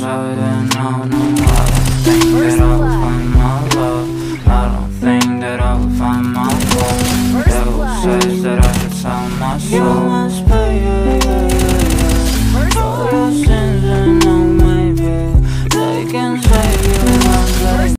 outside and I know I don't think that I will find my love. I don't think that I will find my home. Devil says that I should sell my soul.